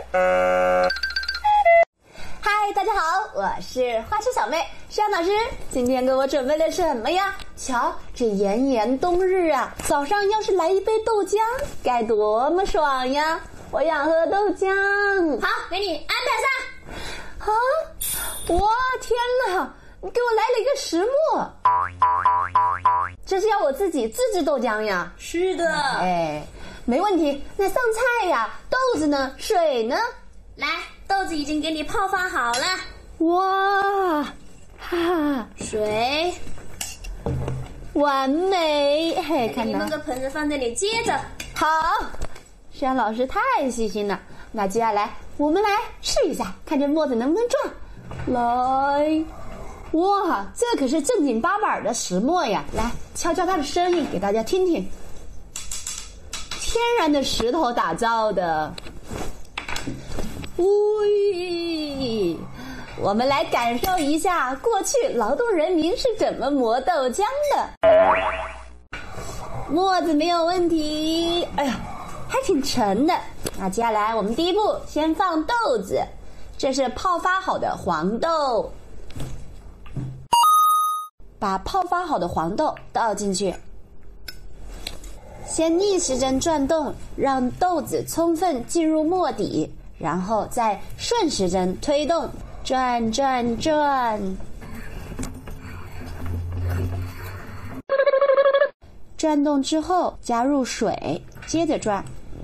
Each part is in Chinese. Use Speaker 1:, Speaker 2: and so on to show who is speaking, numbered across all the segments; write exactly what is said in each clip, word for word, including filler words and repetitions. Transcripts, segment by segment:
Speaker 1: 嗨，大家好，我是花痴小妹山老师。今天给我准备了什么呀？瞧，这炎炎冬日啊，早上要是来一杯豆浆，该多么爽呀！我想喝豆浆。
Speaker 2: 好，给你安排上。
Speaker 1: 啊！哇，天哪！你给我来了一个石磨，这是要我自己自制豆浆呀？
Speaker 2: 是的。
Speaker 1: 哎，没问题。那上菜呀，豆子呢？水呢？
Speaker 2: 来，豆子已经给你泡发好了。
Speaker 1: 哇，哈哈，
Speaker 2: 水，
Speaker 1: 完美！嘿，看到。
Speaker 2: 给你弄个盆子放这里，接着。
Speaker 1: 好，山老师太细心了。那接下来我们来试一下，看这磨子能不能转。来。哇，这可是正经八百的石磨呀！来，敲敲它的声音给大家听听。天然的石头打造的。喂，我们来感受一下过去劳动人民是怎么磨豆浆的。磨子没有问题，哎呀，还挺沉的。那接下来我们第一步先放豆子，这是泡发好的黄豆。把泡发好的黄豆倒进去，先逆时针转动，让豆子充分进入磨底，然后再顺时针推动，转转转。转动之后加入水，接着转。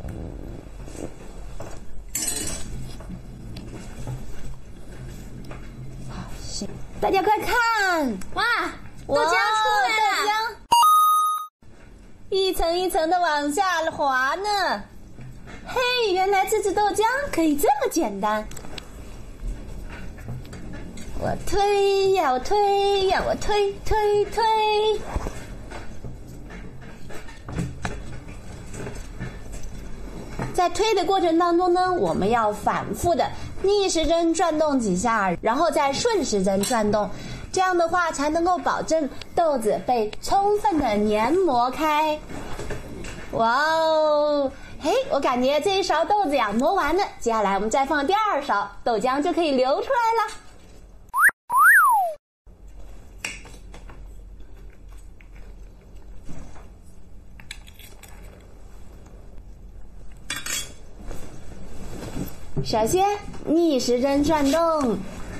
Speaker 1: 好，行，大家快看，
Speaker 2: 哇！豆浆出来了，
Speaker 1: 豆浆一层一层的往下滑呢。嘿，原来自制豆浆可以这么简单。我推呀，我推呀，我推推推。在推的过程当中呢，我们要反复的逆时针转动几下，然后再顺时针转动。这样的话才能够保证豆子被充分的研磨开。哇哦，嘿，我感觉这一勺豆子呀磨完了，接下来我们再放第二勺，豆浆就可以流出来了。首先逆时针转动。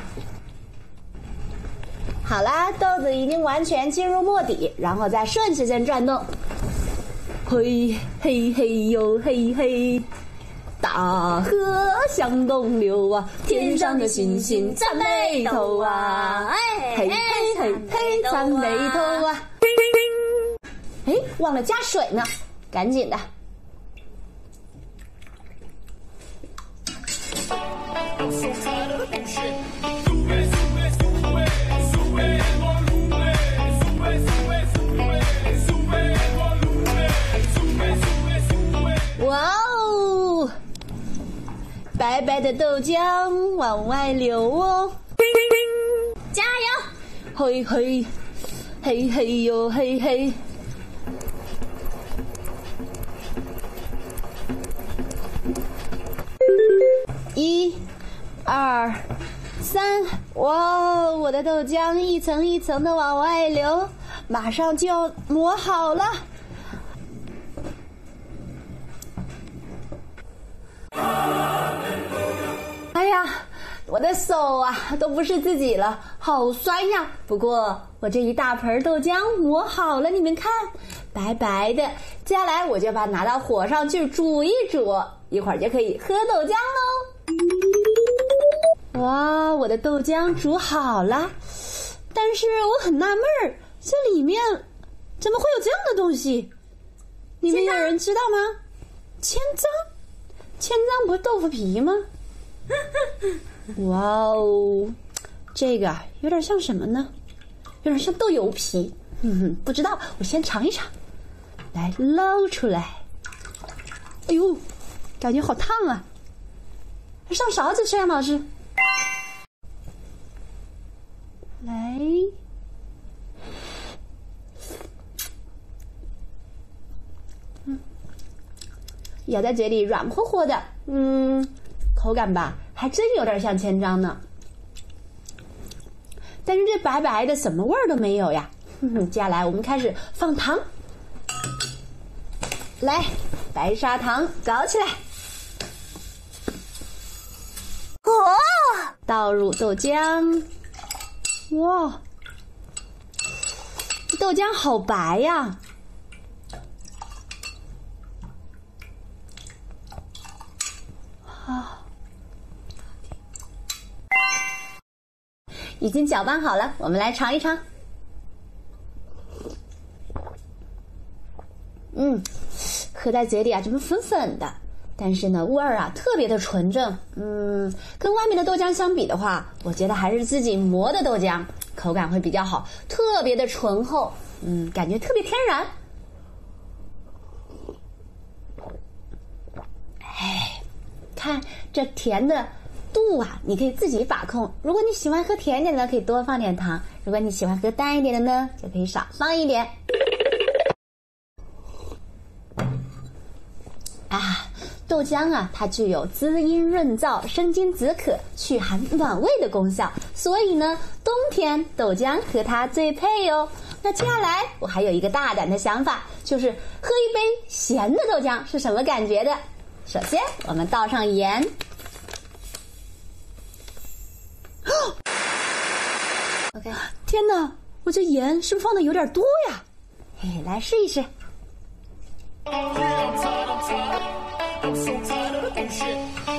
Speaker 1: 好啦，豆子已经完全进入磨底，然后再顺时针转动。嘿嘿嘿呦嘿嘿，大河向东流啊，天上的星星赞美头啊，哎嘿嘿嘿嘿赞美头啊。哎，忘了加水呢，赶紧的。哇哦，白白的豆浆往外流哦，
Speaker 2: 加油！
Speaker 1: 嘿嘿，嘿嘿哟嘿嘿。一、二、三，哇！我的豆浆一层一层的往外流，马上就要磨好了。哎呀，我的手啊都不是自己了，好酸呀！不过我这一大盆豆浆磨好了，你们看，白白的。接下来我就把它拿到火上去煮一煮，一会儿就可以喝豆浆喽。哇，我的豆浆煮好了，但是我很纳闷儿，这里面怎么会有这样的东西？你们有人知道吗？千张，千张不是豆腐皮吗？哇哦，这个有点像什么呢？有点像豆油皮。嗯哼，不知道，我先尝一尝。来，捞出来。哎呦，感觉好烫啊！上勺子吃呀，老师。来，嗯，咬在嘴里软和和的，嗯， 口感吧，还真有点像千张呢。但是这白白的，什么味儿都没有呀。接下来我们开始放糖，来，白砂糖搞起来。
Speaker 2: 哦，
Speaker 1: 倒入豆浆，哇，豆浆好白呀！啊，已经搅拌好了，我们来尝一尝。嗯，喝在嘴里啊，这么粉粉的。但是呢，味儿啊特别的纯正，嗯，跟外面的豆浆相比的话，我觉得还是自己磨的豆浆口感会比较好，特别的醇厚，嗯，感觉特别天然。哎，看这甜的度啊，你可以自己把控。如果你喜欢喝甜一点的，可以多放点糖；如果你喜欢喝淡一点的呢，就可以少放一点。啊。豆浆啊，它具有滋阴润燥、生津止渴、祛寒暖胃的功效，所以呢，冬天豆浆和它最配哦。那接下来我还有一个大胆的想法，就是喝一杯咸的豆浆是什么感觉的？首先，我们倒上盐。OK， 天哪，我这盐是不是放的有点多呀？嘿，来试一试。I'm so tired of the bullshit.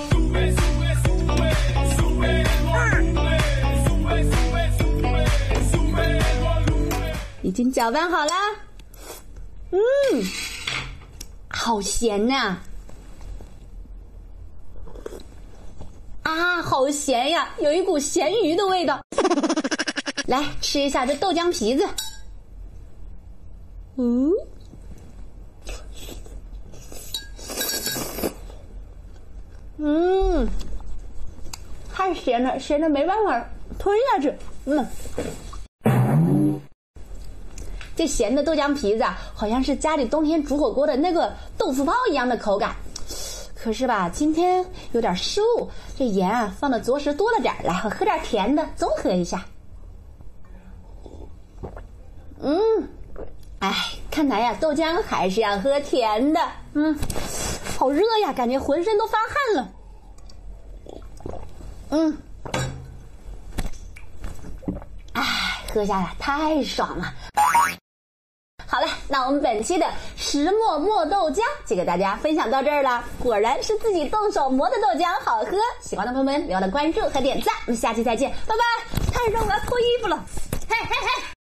Speaker 1: 已经搅拌好了，嗯，好咸呐！啊，好咸呀，有一股咸鱼的味道。来吃一下这豆浆皮子，嗯。嗯，太咸了，咸的没办法吞下去。嗯，这咸的豆浆皮子啊，好像是家里冬天煮火锅的那个豆腐泡一样的口感。可是吧，今天有点失误，这盐啊放的着实多了点。来，我喝点甜的，综合一下。嗯，哎，看来呀，豆浆还是要喝甜的。嗯。好热呀，感觉浑身都发汗了。嗯，哎，喝下来太爽了。好了，那我们本期的石磨磨豆浆就给大家分享到这儿了。果然是自己动手磨的豆浆好喝，喜欢的朋友们别忘了关注和点赞。我们下期再见，拜拜。太热，我要脱衣服了。嘿嘿嘿。